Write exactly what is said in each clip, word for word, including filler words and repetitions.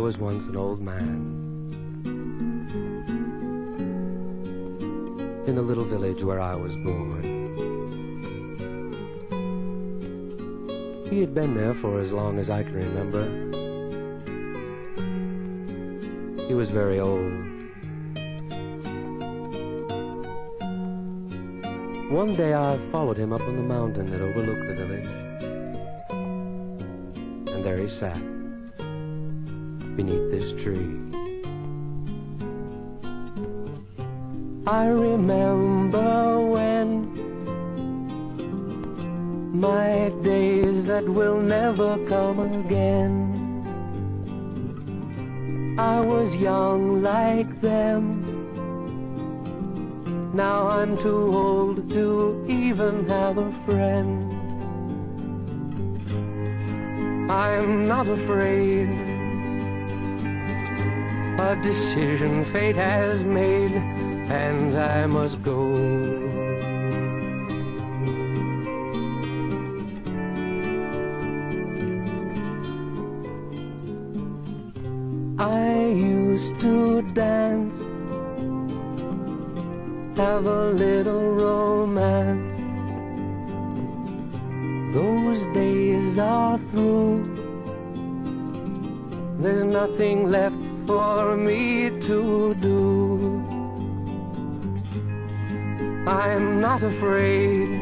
was once an old man in the little village where I was born. He had been there for as long as I can remember. He was very old. One day I followed him up on the mountain that overlooked the village, and there he sat beneath this tree. I remember when my days that will never come again. I was young like them. Now I'm too old to even have a friend. I'm not afraid. A decision fate has made, and I must go. I used to dance, have a little romance. Those days are through. There's nothing left for me to do. I'm not afraid.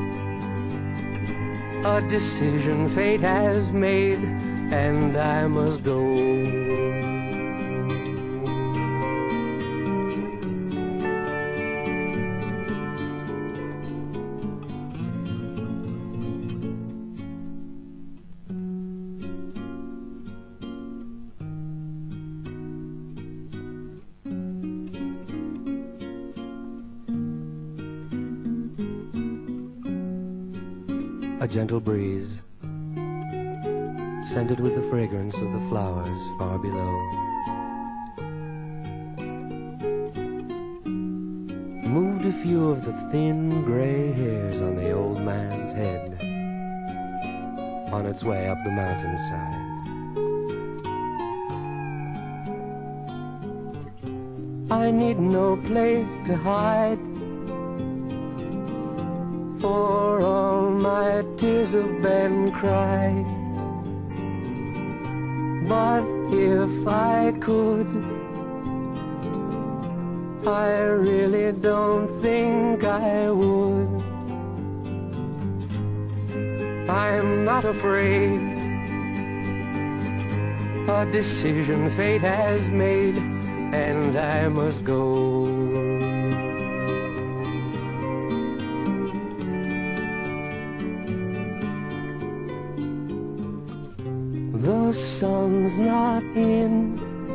A decision fate has made, and I must go. A gentle breeze, scented with the fragrance of the flowers far below, moved a few of the thin gray hairs on the old man's head on its way up the mountainside. I need no place to hide, for all my tears have been cried. But if I could, I really don't think I would. I'm not afraid. A decision fate has made, and I must go. The sun's not in,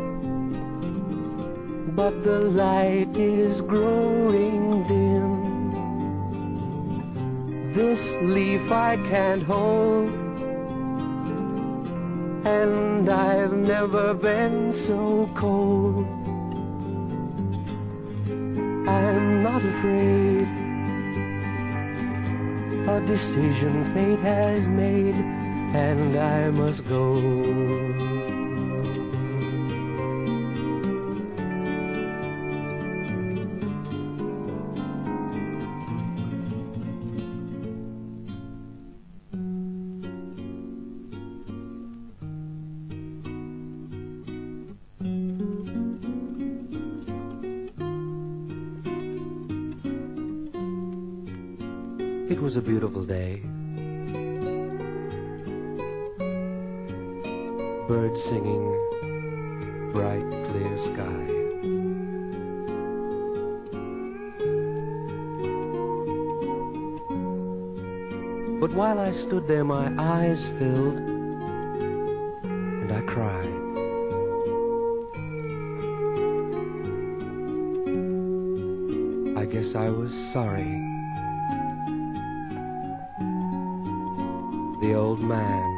but the light is growing dim. This leaf I can't hold, and I've never been so cold. I'm not afraid. A decision fate has made, and I must go. It was a beautiful day. Birds singing, bright, clear sky. But while I stood there, my eyes filled, and I cried. I guess I was sorry. The old man